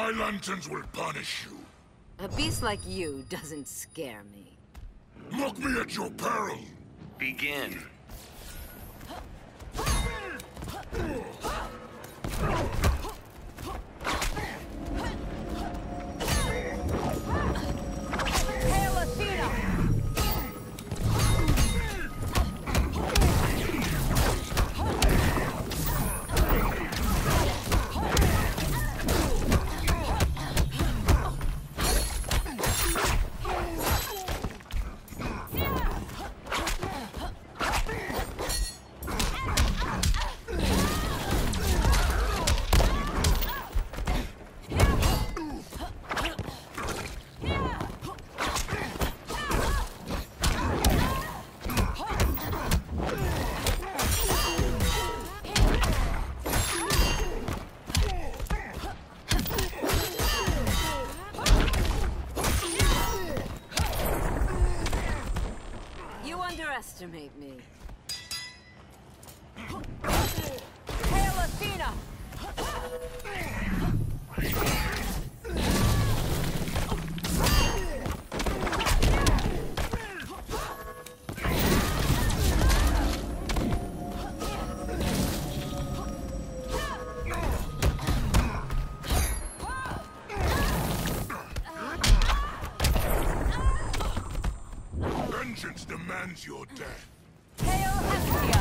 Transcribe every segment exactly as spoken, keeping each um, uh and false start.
My lanterns will punish you. A beast like you doesn't scare me. Look me at your peril. Begin. Hail Athena! Underestimate me. Hail Athena! Vengeance demands your death. Hail Hestia!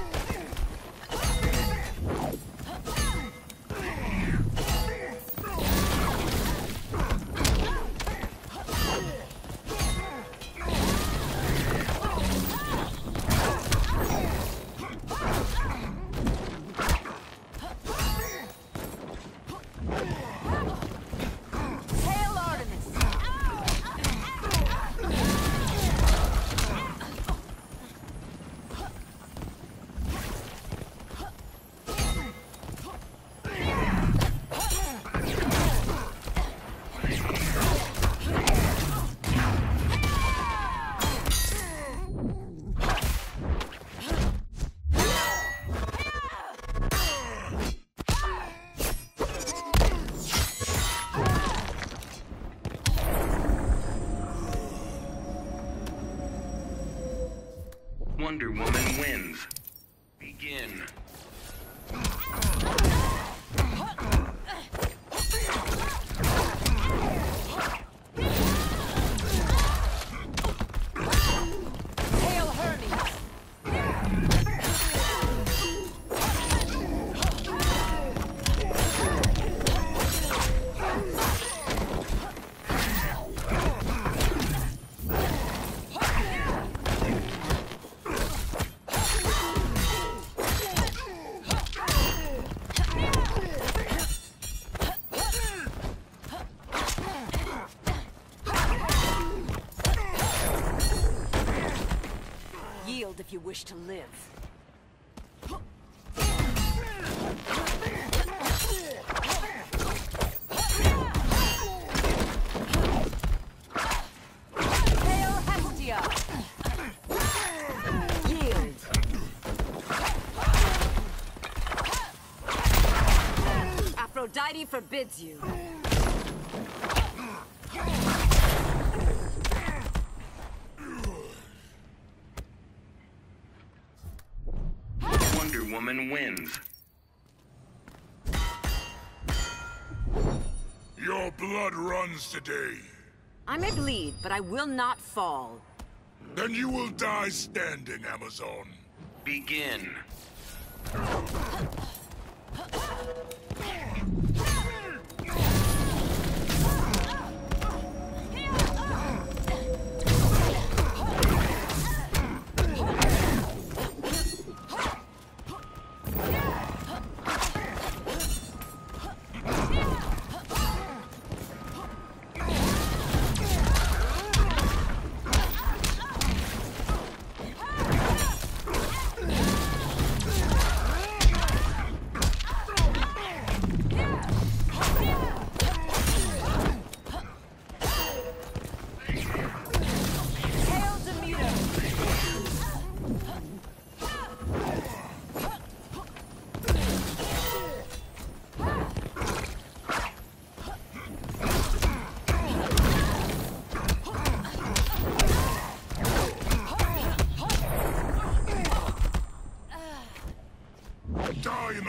Wonder Woman wins. Begin. Hail Hermes! Yield if you wish to live. Hail Hestia! Yield. Aphrodite forbids you. Wonder Woman wins. Your blood runs today. I may bleed, but I will not fall. Then you will die standing, Amazon. Begin.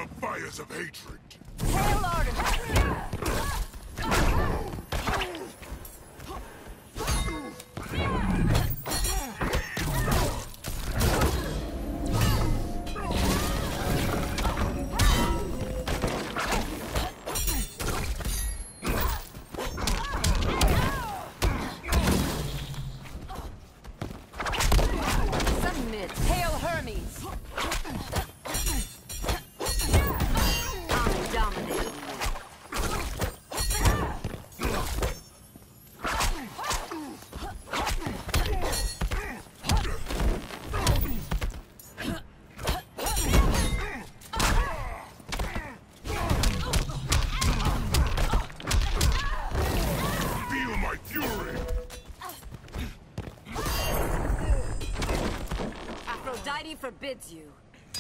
fires of hatred. Hail Artemis! Submit. Hail Hermes! I'm dominating you. Feel my fury. Aphrodite forbids you.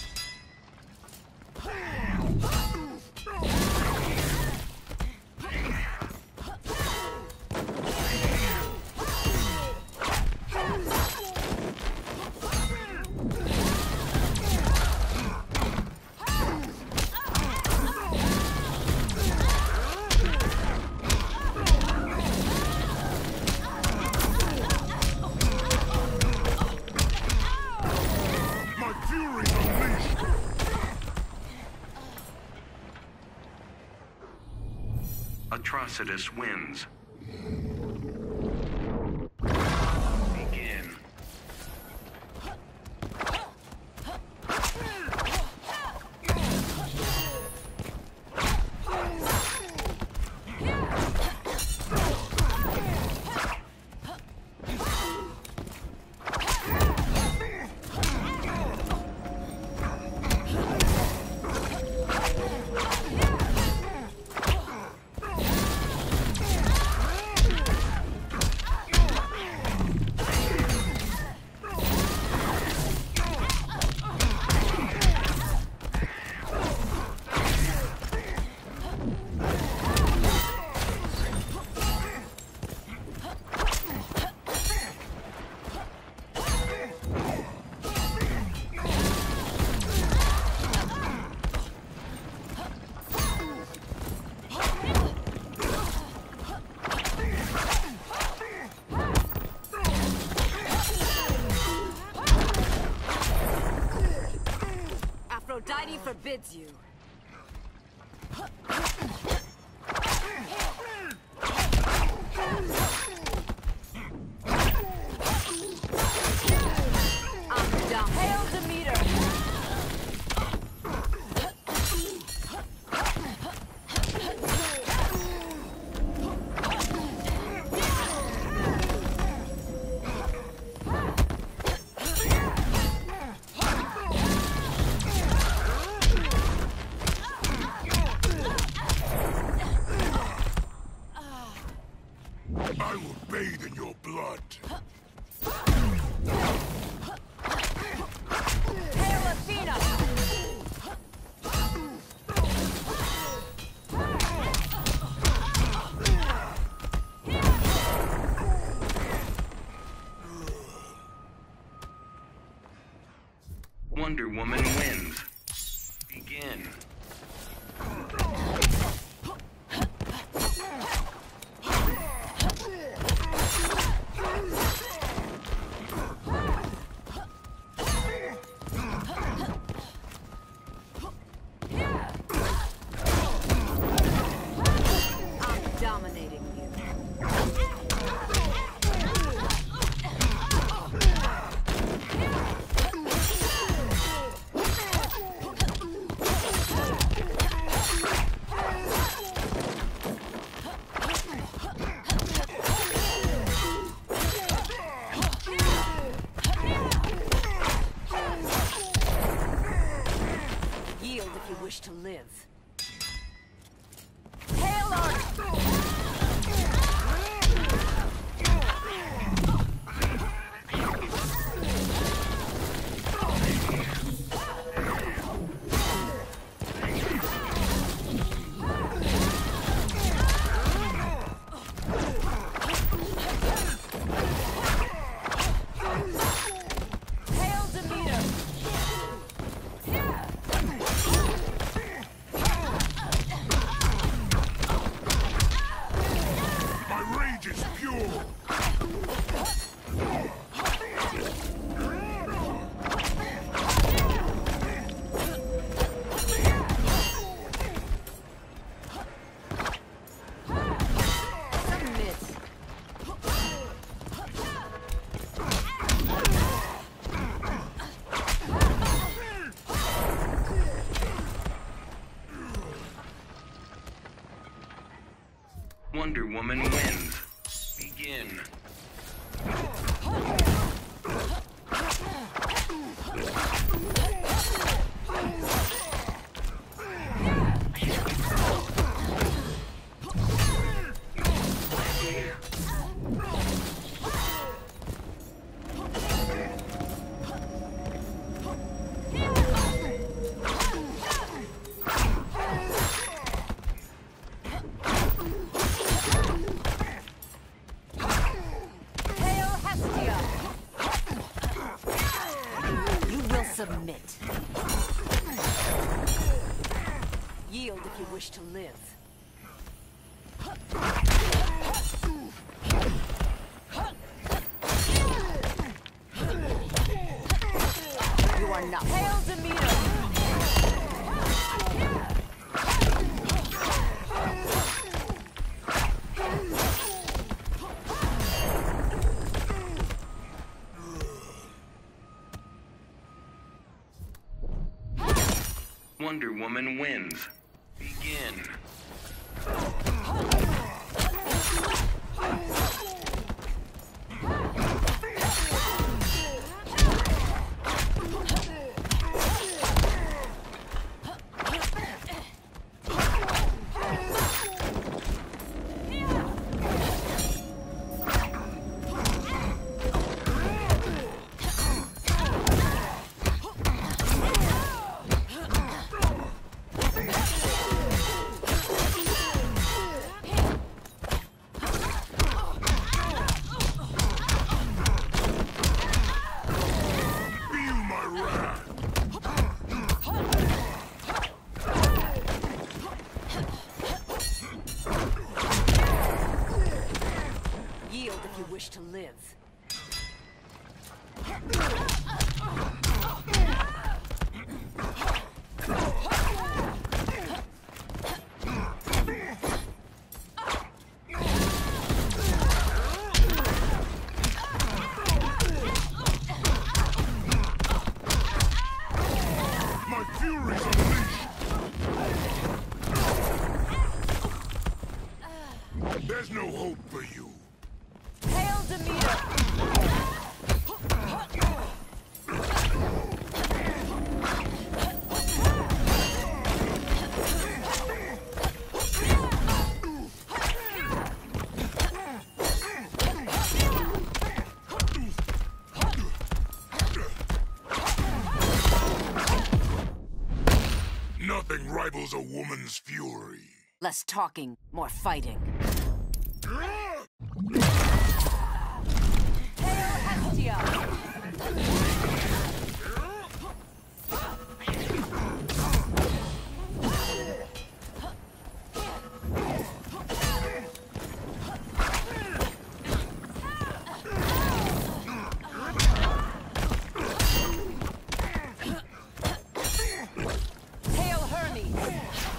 My fury unleashed. Atrocitus wins. Begin. Aphrodite forbids you. I'm dominating. Hail Demeter! I will bathe in your blood. Hail Athena! Wonder Woman wins. Begin. I'm dominating you. Yield if you wish to live. Hail Artemis! Hail Demeter! Wonder Woman wins. Begin. Submit. Yield if you wish to live. You are not. Hail Demeter! Wonder Woman wins. Begin. Wish to live. My fury's unleashed. There's no hope for you. Hail Demeter! Nothing rivals a woman's fury. Less talking, more fighting. Hail Hestia! Hail Hermes!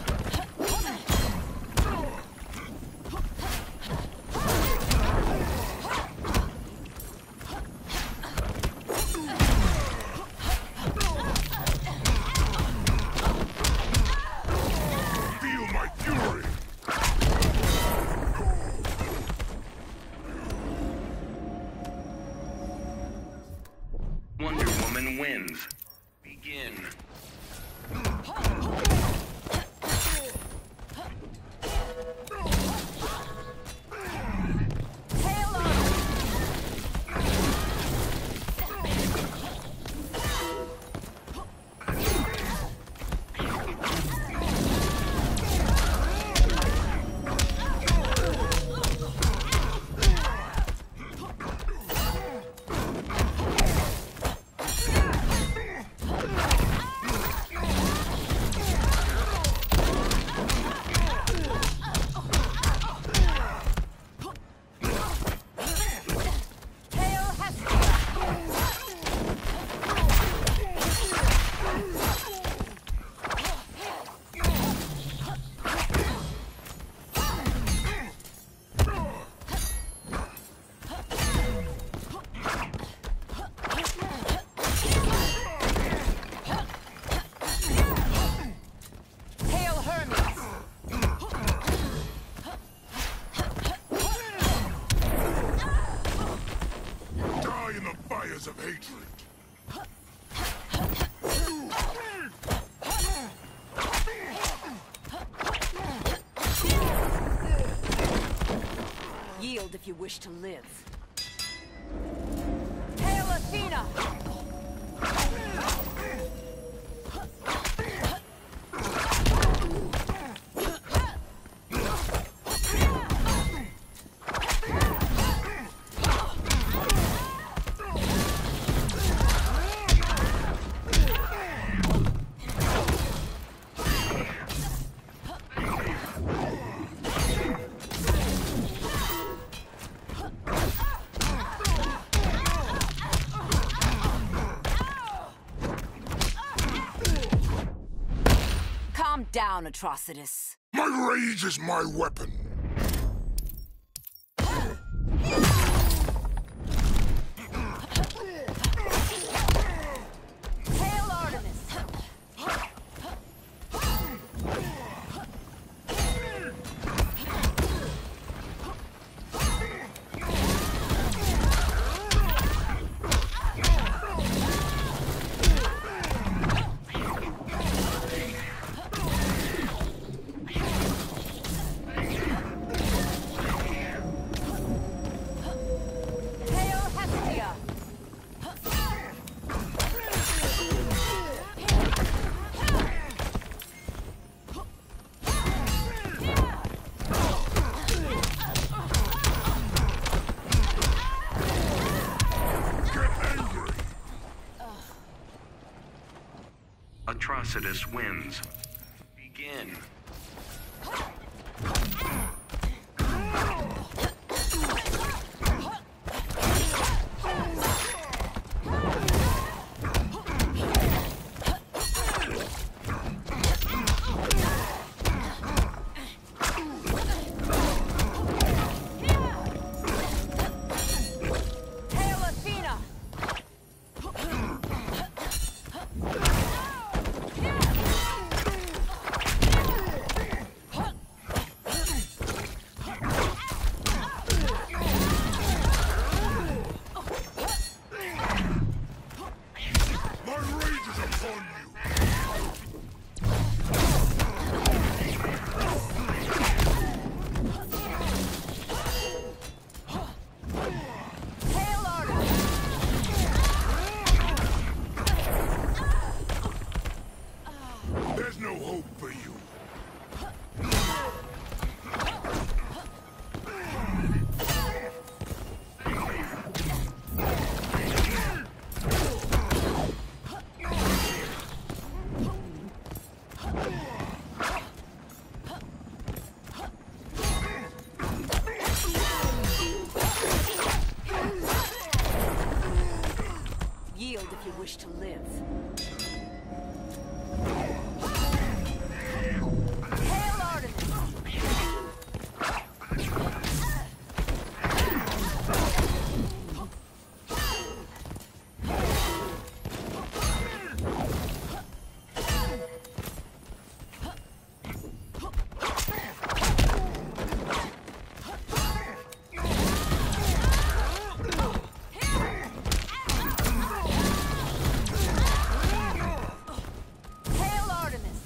Feel my fury. Wonder Woman wins. Begin. Hail Ares! Yield if you wish to live. Hail Athena! Calm down, Atrocitus. My rage is my weapon. Hail Artemis! Hail Hestia! Get angry. Atrocitus wins. Begin. Hail Athena! My rage is upon you. Hail Artemis! There's no hope for you. Yield if you wish to live. Hail Artemis! Hail Artemis!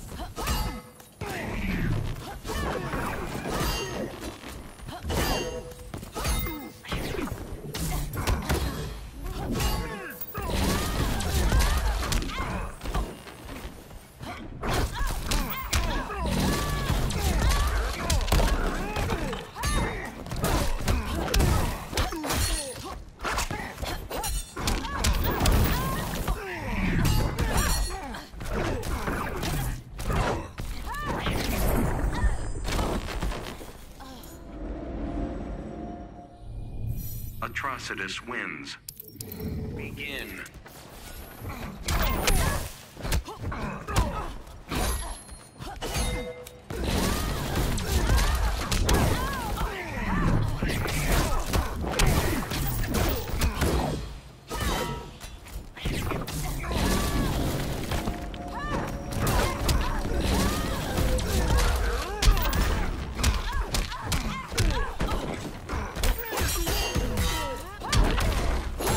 Atrocitus wins. Begin. Hail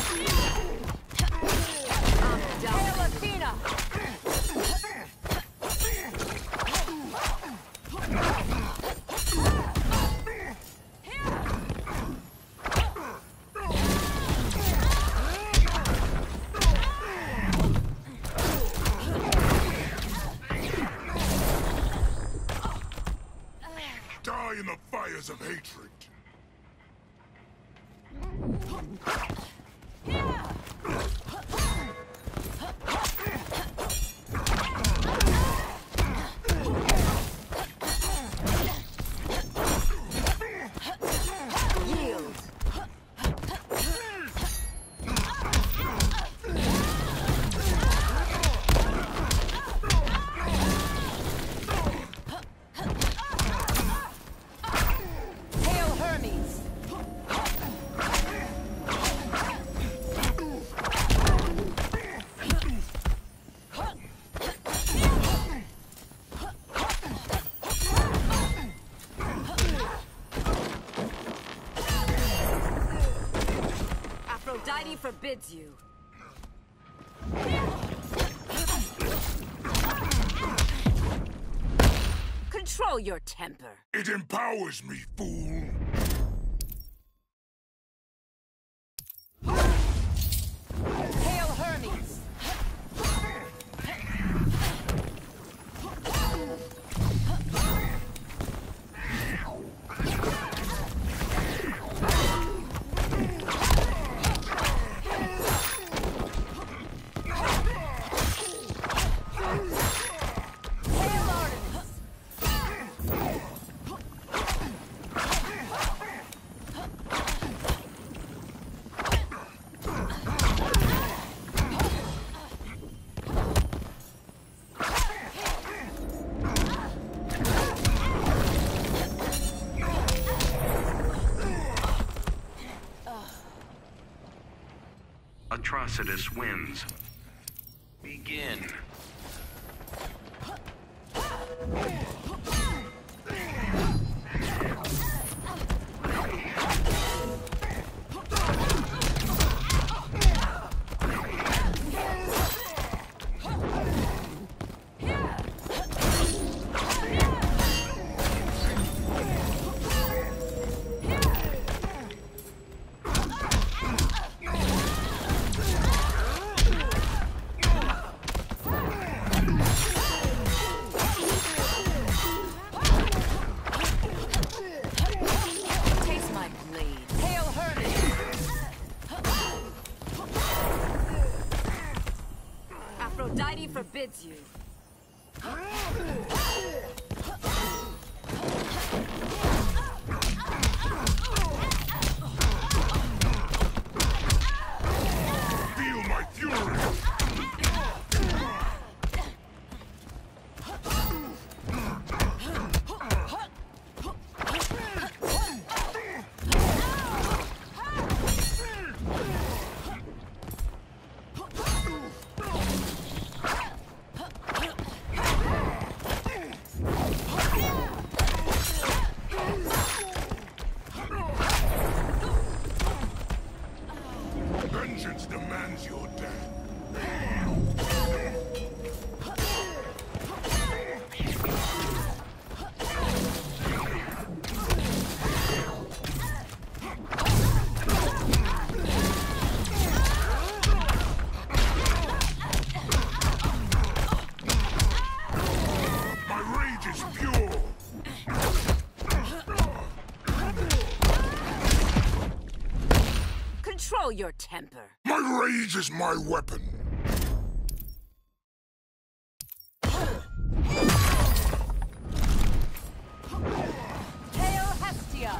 forbids you. Control your temper. It empowers me, fool. Hail Hermes! Hail Artemis! Atrocitus wins. Begin. Taste my blade. Hail Hermes! Aphrodite forbids you. Feel my fury. Vengeance demands your death. My rage is pure. Control your temper. My rage is my weapon. Hail Hestia!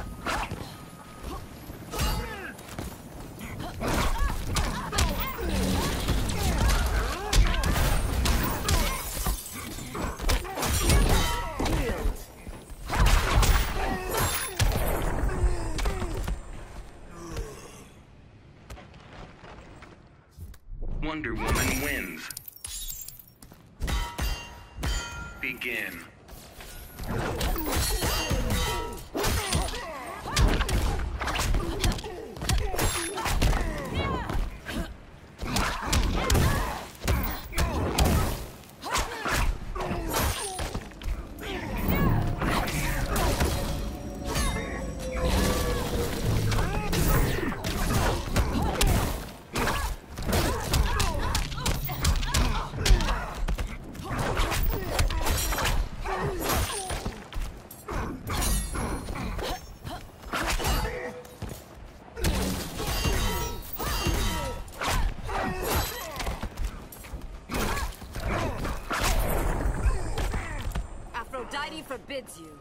Wonder Woman wins. Begin. Aphrodite forbids you.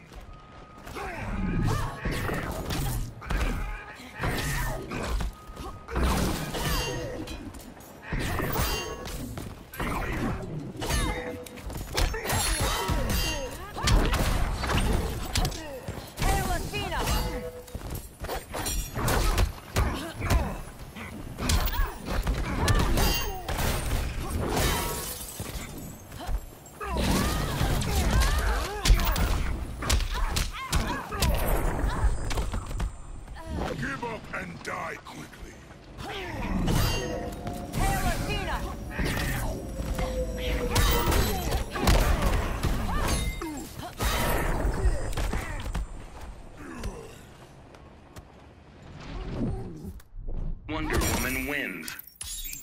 Hail Athena!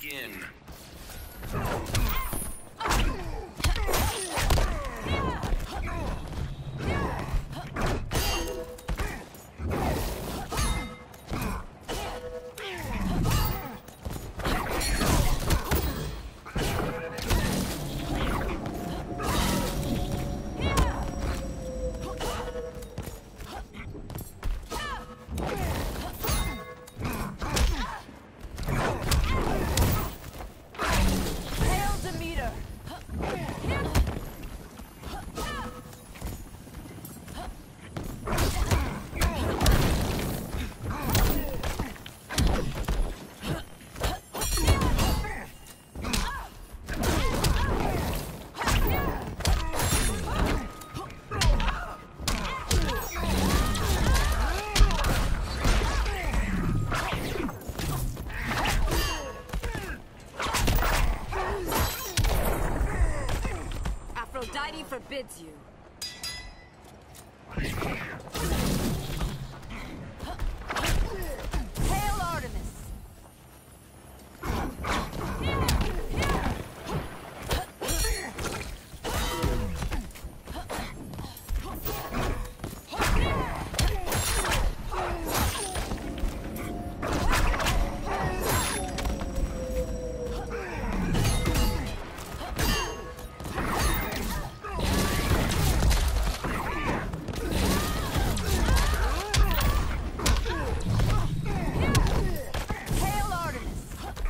Begin. Hail Demeter! Aphrodite forbids you. Hail Artemis! Hail Artemis!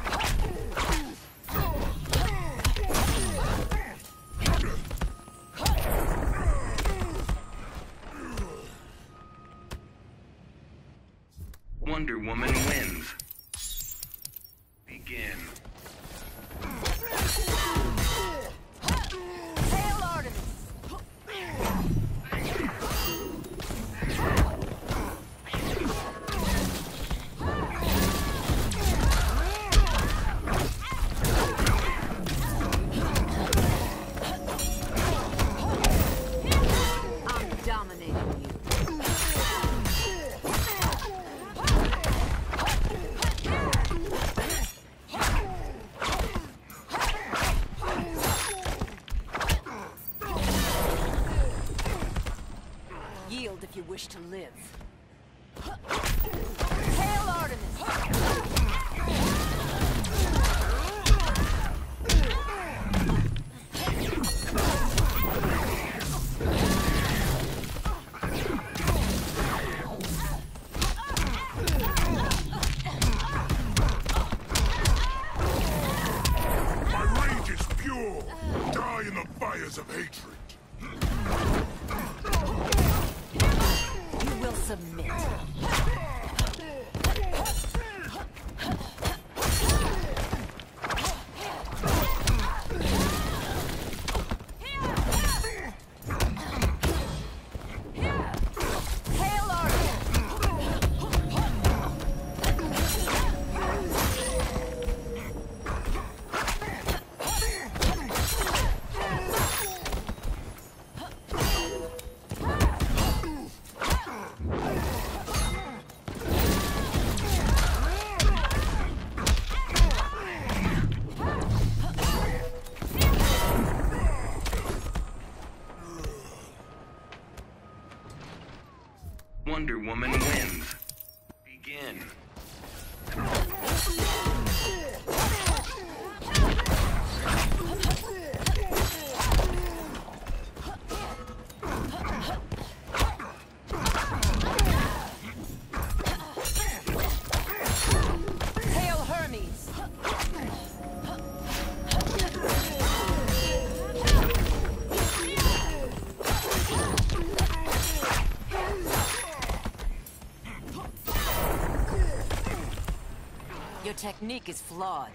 Wonder Woman wins. Begin. Hail Artemis! I'm dominating you. Yield if you wish to live. Hail Artemis! My rage is pure. Die in the fires of hatred. You will submit. Hail Artemis! Wonder Woman wins. Begin. Hail Hermes! Your technique is flawed.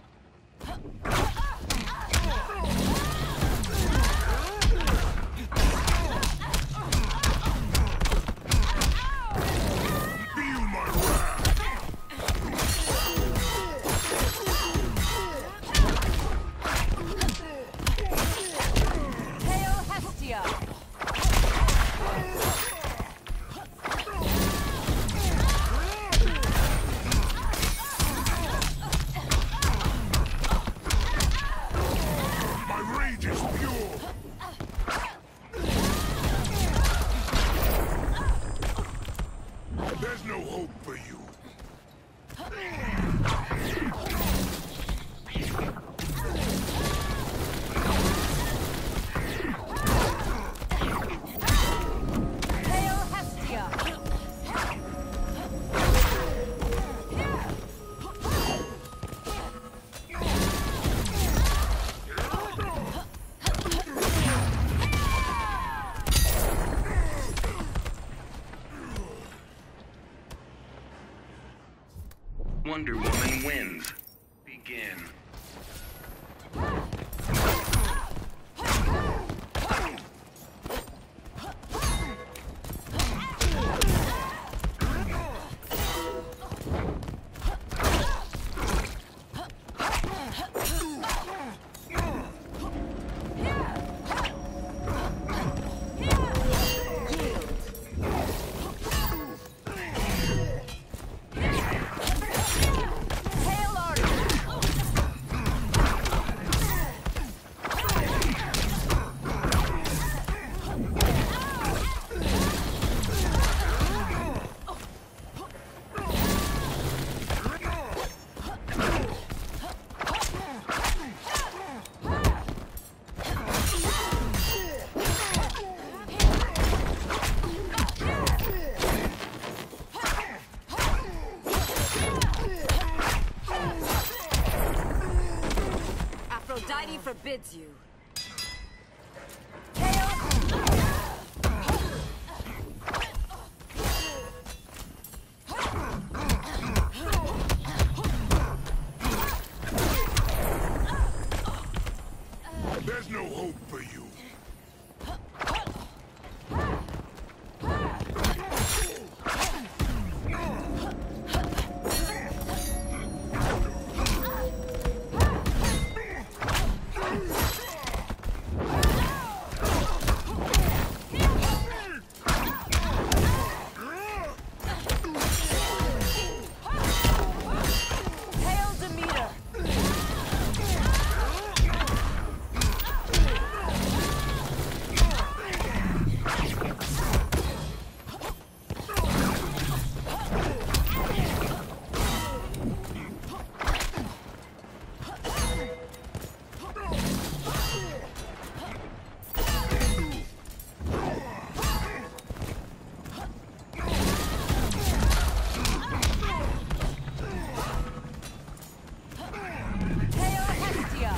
Feel my wrath. Hail Hestia! Hail Hestia! Wonder Woman wins. Begin. Hail Artemis! Aphrodite forbids you. There's no hope for you. Hail Demeter! Hail Hestia!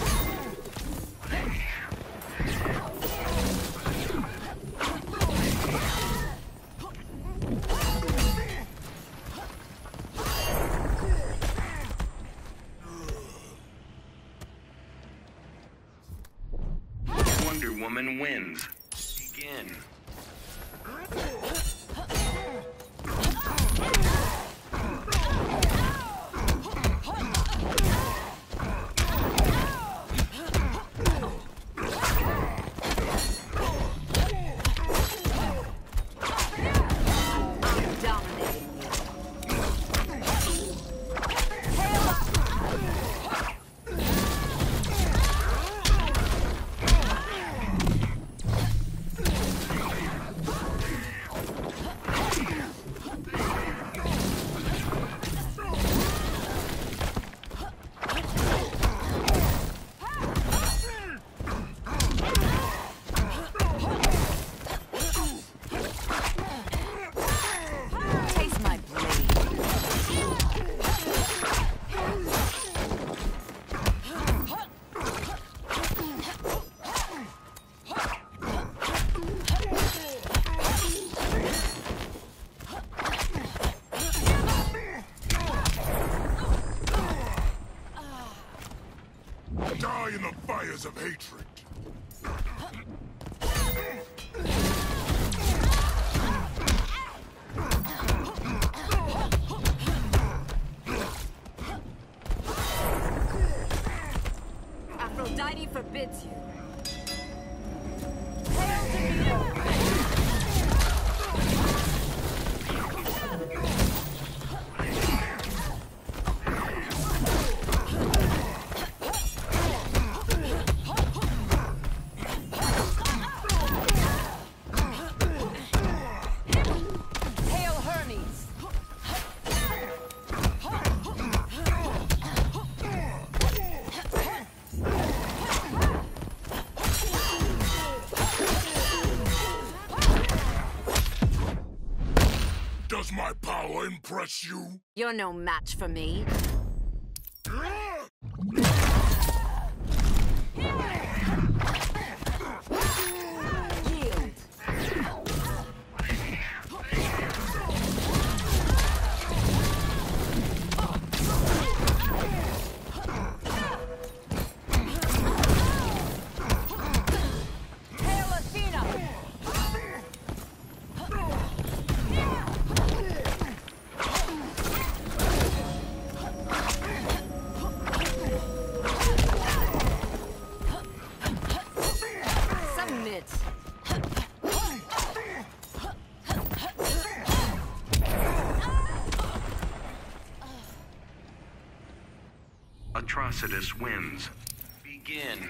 Wonder Woman wins. Begin. Dominating you. Taste my blade. Die in the fires of hatred. Aphrodite forbids you. Hail Demeter! Hail Hermes! crush you? You're no match for me. Yield. Hail Athena! Submit. Atrocitus wins. Begin.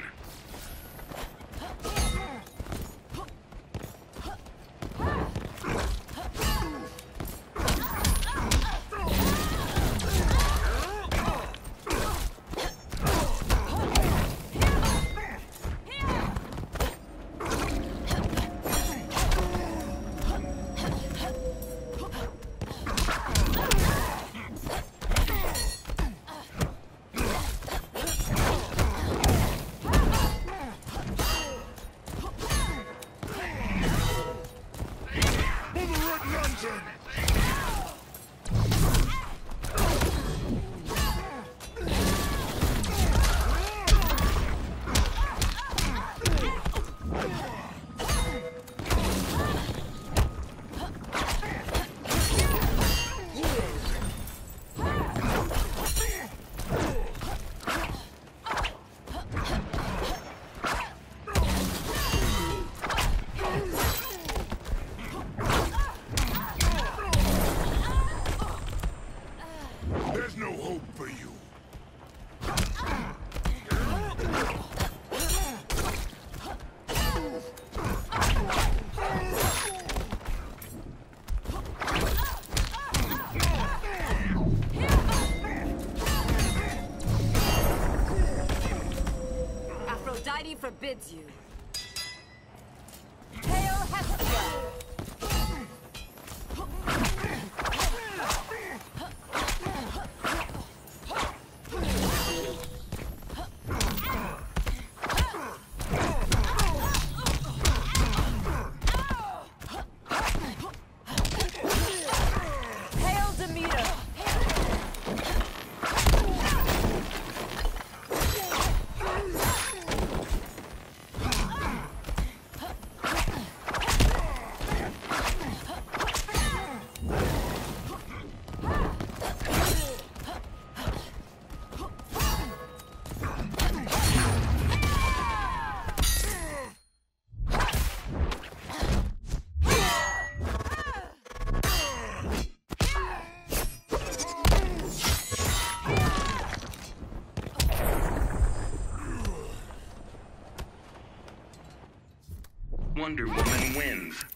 There's no hope for you. Aphrodite forbids you. Hail Hestia! Hail Demeter! Wonder Woman wins.